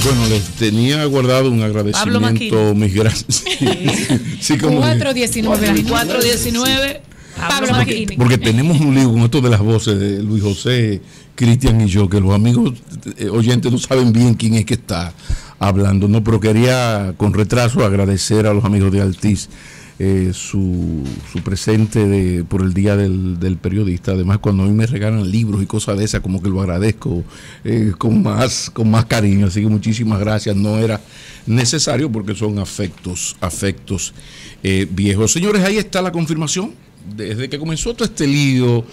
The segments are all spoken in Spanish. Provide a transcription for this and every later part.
Bueno, les tenía guardado un agradecimiento, mis gracias. Sí, como 419. 419. Pablo Maquini. Porque tenemos un lío con esto de las voces de Luis José, Cristian y yo, que los amigos oyentes no saben bien quién es que está hablando, ¿no? Pero quería con retraso agradecer a los amigos de Altiz su presente por el Día del Periodista. Además, cuando a mí me regalan libros y cosas de esas, como que lo agradezco con más cariño. Así que muchísimas gracias. No era necesario porque son afectos viejos. Señores, ahí está la confirmación. Desde que comenzó todo este lío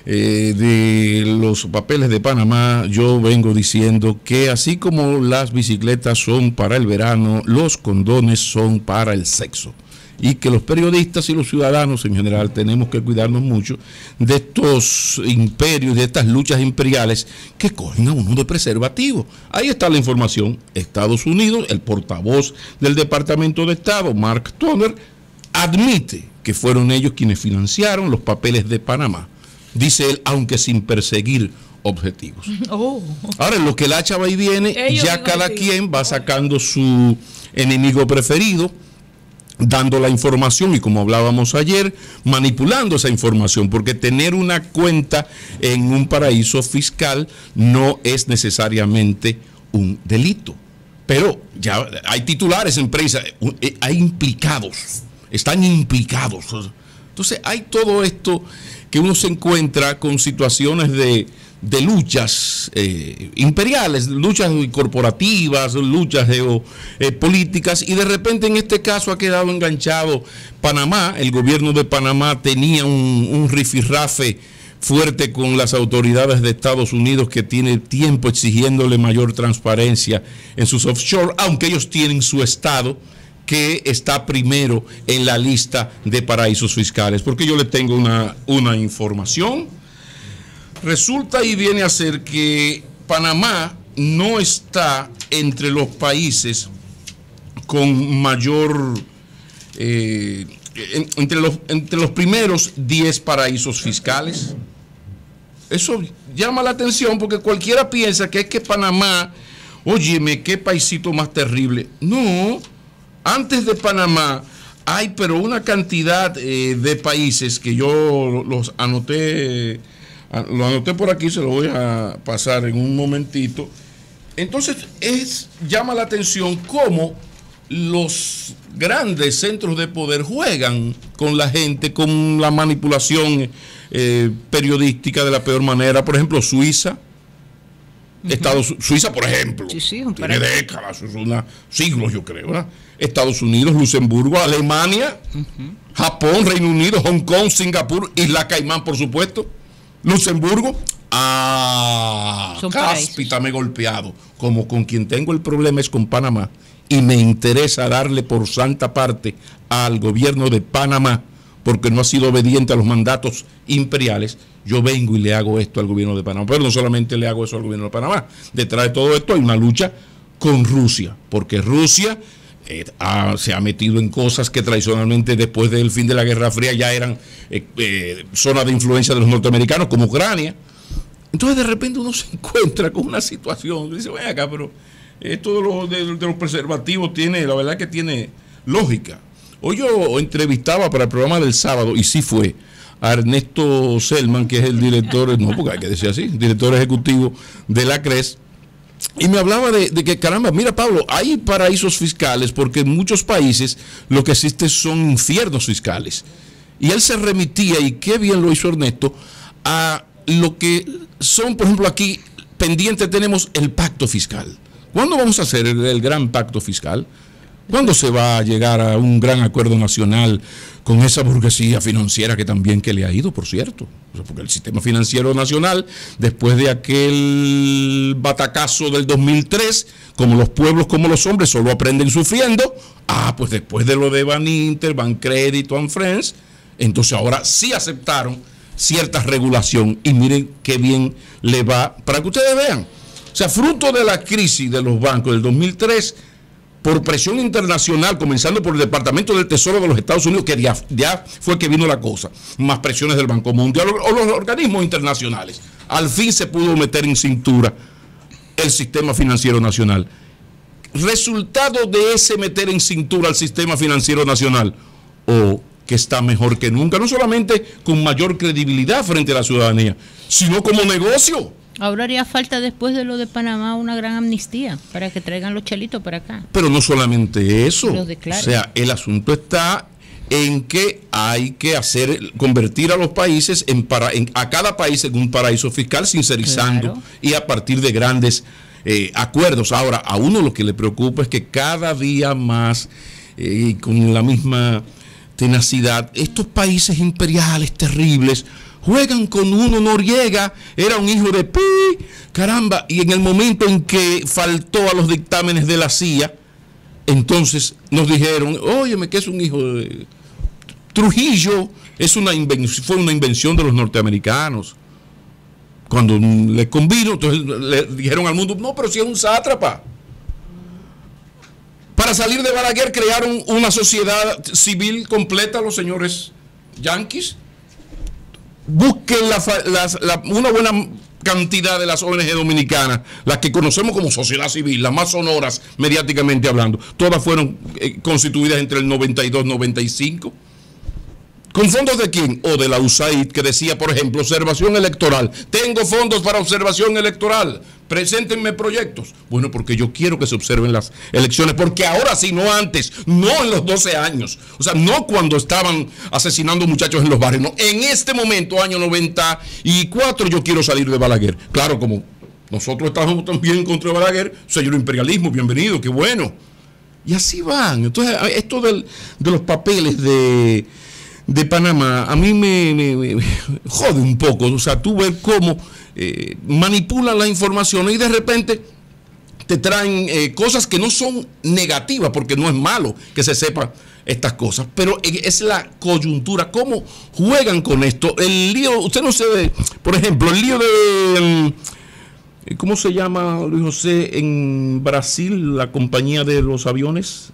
de los papeles de Panamá, yo vengo diciendo que así como las bicicletas son para el verano, los condones son para el sexo. Y que los periodistas y los ciudadanos en general tenemos que cuidarnos mucho de estos imperios, de estas luchas imperiales que cogen a uno de preservativo. Ahí está la información. Estados Unidos, el portavoz del Departamento de Estado, Mark Toner, admite que fueron ellos quienes financiaron los papeles de Panamá. Dice él, aunque sin perseguir objetivos. Ahora, en lo que el hacha va y viene, ya cada quien va sacando su enemigo preferido, dando la información y, como hablábamos ayer, manipulando esa información, porque tener una cuenta en un paraíso fiscal no es necesariamente un delito. Pero ya hay titulares en prensa, hay implicados, están implicados. Entonces hay todo esto que uno se encuentra con situaciones de luchas imperiales, luchas corporativas, luchas políticas, y de repente en este caso ha quedado enganchado Panamá. El gobierno de Panamá tenía un rifirrafe fuerte con las autoridades de Estados Unidos, que tiene tiempo exigiéndole mayor transparencia en sus offshore, aunque ellos tienen su estado que está primero en la lista de paraísos fiscales. Porque yo le tengo una información. Resulta y viene a ser que Panamá no está entre los países con mayor, entre los primeros 10 paraísos fiscales. Eso llama la atención porque cualquiera piensa que es que Panamá, óyeme, qué paisito más terrible. No, antes de Panamá hay pero una cantidad de países que yo los anoté. Lo anoté por aquí, se lo voy a pasar en un momentito. Entonces, llama la atención cómo los grandes centros de poder juegan con la gente, con la manipulación periodística de la peor manera. Por ejemplo, Suiza. Suiza, por ejemplo, tiene décadas, siglos, yo creo, ¿verdad? Estados Unidos, Luxemburgo, Alemania, Japón, Reino Unido, Hong Kong, Singapur, Isla Caimán, por supuesto. Luxemburgo, cáspita, me he golpeado. Como con quien tengo el problema es con Panamá, y me interesa darle por santa parte al gobierno de Panamá, porque no ha sido obediente a los mandatos imperiales. Yo vengo y le hago esto al gobierno de Panamá. Pero no solamente le hago eso al gobierno de Panamá. Detrás de todo esto hay una lucha con Rusia, porque Rusia se ha metido en cosas que tradicionalmente después del fin de la Guerra Fría ya eran zona de influencia de los norteamericanos, como Ucrania. Entonces de repente uno se encuentra con una situación, dice, ven acá, pero esto de los preservativos la verdad que tiene lógica. Hoy yo entrevistaba para el programa del sábado, y sí fue, a Ernesto Selman, que es el director, no, porque hay que decir así, director ejecutivo de la CRES. Y me hablaba de que, caramba, mira, Pablo, hay paraísos fiscales porque en muchos países lo que existe son infiernos fiscales. Y él se remitía, y qué bien lo hizo Ernesto, a lo que son, por ejemplo, aquí pendiente tenemos el pacto fiscal. ¿Cuándo vamos a hacer el gran pacto fiscal? ¿Cuándo se va a llegar a un gran acuerdo nacional con esa burguesía financiera que le ha ido, por cierto? O sea, porque el sistema financiero nacional, después de aquel batacazo del 2003, como los pueblos como los hombres solo aprenden sufriendo, pues después de lo de Baninter, Bancredit, One Friends, entonces ahora sí aceptaron cierta regulación, y miren qué bien le va, para que ustedes vean. O sea, fruto de la crisis de los bancos del 2003, por presión internacional, comenzando por el Departamento del Tesoro de los Estados Unidos, que ya fue que vino la cosa, más presiones del Banco Mundial o los organismos internacionales, al fin se pudo meter en cintura el sistema financiero nacional. resultado de ese meter en cintura al sistema financiero nacional, o que está mejor que nunca, no solamente con mayor credibilidad frente a la ciudadanía, sino como negocio. Ahora haría falta, después de lo de Panamá, una gran amnistía para que traigan los chelitos para acá. Pero no solamente eso, o sea, el asunto está en que hay que convertir a los países a cada país en un paraíso fiscal, sincerizando, y a partir de grandes acuerdos. Ahora, a uno lo que le preocupa es que cada día más, con la misma tenacidad, estos países imperiales terribles juegan con uno. Noriega era un hijo de pi, caramba, y en el momento en que faltó a los dictámenes de la CIA, entonces nos dijeron, óyeme, que es un hijo de Trujillo, fue una invención de los norteamericanos. Cuando le convino, entonces le dijeron al mundo, no, pero si es un sátrapa. Para salir de Balaguer crearon una sociedad civil completa los señores yanquis. Busquen una buena cantidad de las ONG dominicanas, las que conocemos como sociedad civil, las más sonoras mediáticamente hablando, todas fueron constituidas entre el 92 y 95. ¿Con fondos de quién? O de la USAID, que decía, por ejemplo, observación electoral. Tengo fondos para observación electoral. Preséntenme proyectos. Bueno, porque yo quiero que se observen las elecciones, porque ahora sí, no antes, no en los 12 años. O sea, no cuando estaban asesinando muchachos en los barrios, no. En este momento, año 94, yo quiero salir de Balaguer. Claro, como nosotros estamos también contra Balaguer, señor imperialismo, bienvenido, qué bueno. Y así van. Entonces, esto de los papeles de Panamá, a mí me jode un poco. O sea, tú ves cómo manipulan la información y de repente te traen cosas que no son negativas, porque no es malo que se sepan estas cosas, pero es la coyuntura, cómo juegan con esto. El lío, usted no sabe, por ejemplo, el lío de, ¿cómo se llama, Luis José, en Brasil, la compañía de los aviones?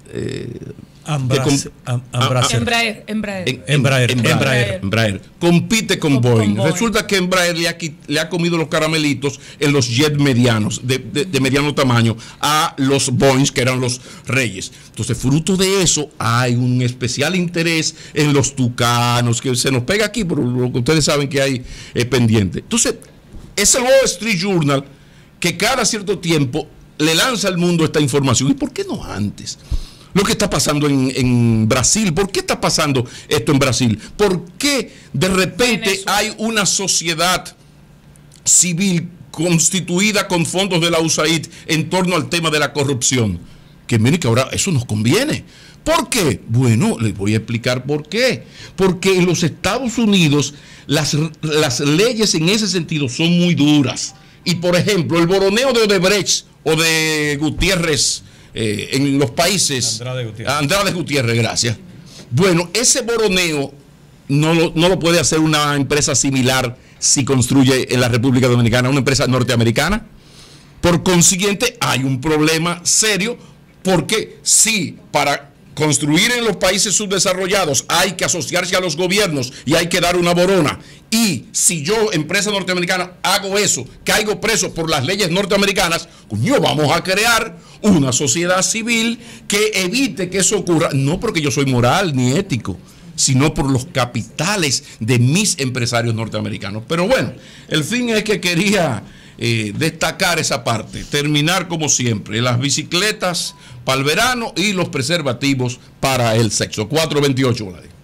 Embraer compite con Boeing. Resulta que Embraer le ha comido los caramelitos en los jets medianos, de mediano tamaño, a los Boeing, que eran los reyes. Entonces, fruto de eso, hay un especial interés en los tucanos, que se nos pega aquí, por lo que ustedes saben que hay pendiente. Entonces, es el Wall Street Journal que cada cierto tiempo le lanza al mundo esta información. ¿Y por qué no antes? Lo que está pasando en Brasil. ¿Por qué está pasando esto en Brasil? ¿Por qué de repente hay una sociedad civil constituida con fondos de la USAID en torno al tema de la corrupción? Que miren que ahora eso nos conviene. ¿Por qué? Bueno, les voy a explicar por qué. Porque en los Estados Unidos las leyes en ese sentido son muy duras. Y por ejemplo, el boroneo de Odebrecht o de Gutiérrez, en los países, Andrade Gutiérrez, gracias. Bueno, ese boroneo no lo puede hacer una empresa similar si construye en la República Dominicana, una empresa norteamericana. Por consiguiente, hay un problema serio, porque si para construir en los países subdesarrollados hay que asociarse a los gobiernos y hay que dar una borona, y si yo, empresa norteamericana, hago eso, caigo preso por las leyes norteamericanas, coño, vamos a crear una sociedad civil que evite que eso ocurra, no porque yo soy moral ni ético, sino por los capitales de mis empresarios norteamericanos. Pero bueno, el fin es que quería destacar esa parte, terminar como siempre, las bicicletas para el verano y los preservativos para el sexo. 428, Vlad.